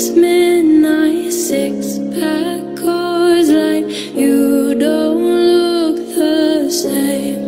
past midnight, six-pack Coors Light. You don't look the same.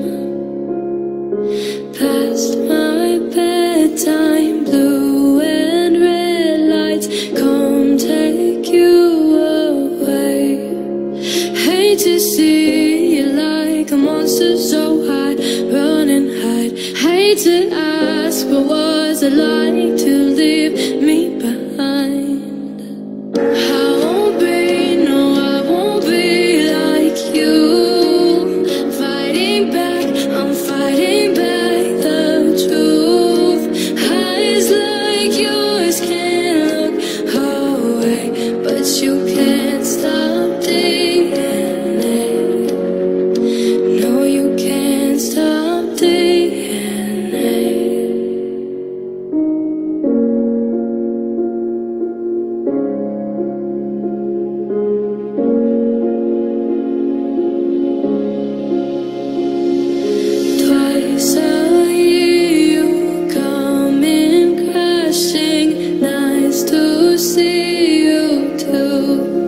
Past my bedtime, blue and red lights come take you away. Hate to see you like a monster so high, run and hide. Hate to ask, what was it like to leave me behind? I won't be, no, I won't be like you. Fighting back, I'm fighting back the truth. Eyes like yours can't look away, but you can't stop DNA. No, you can't stop DNA. Twice a year you come in crashing. Nice to see you too.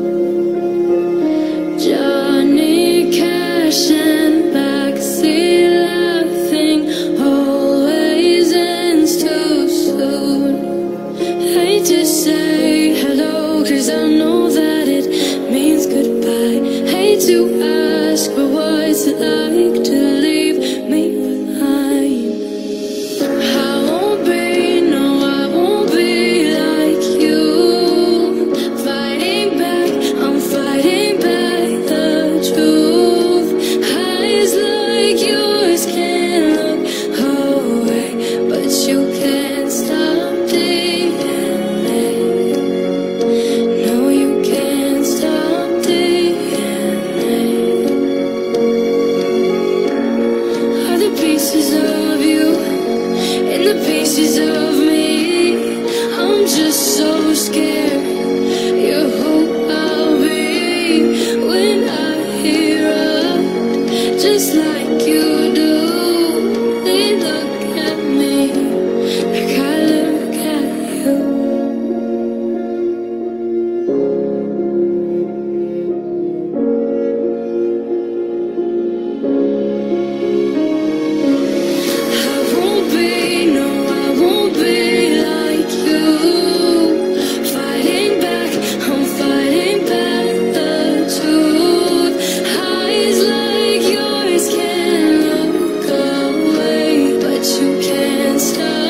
Johnny Cash and backseat laughing always ends too soon. Hate to say hello, 'cause I know that it means goodbye. Hate to ask, but what's it like to leave me behind? I won't be, no, I won't be like you. Fighting back, I'm fighting back the truth. Eyes like yours can't look away, but you can't stop DNA. No, you can't stop DNA. Are the pieces of you and the pieces of me? I'm just so scared. You're who I'll be when I erupt, just like you do. They look at me like I look at you. I won't be, no, I won't be like you. Fighting back, I'm fighting back the truth. Eyes like yours can't look away, but you can't stop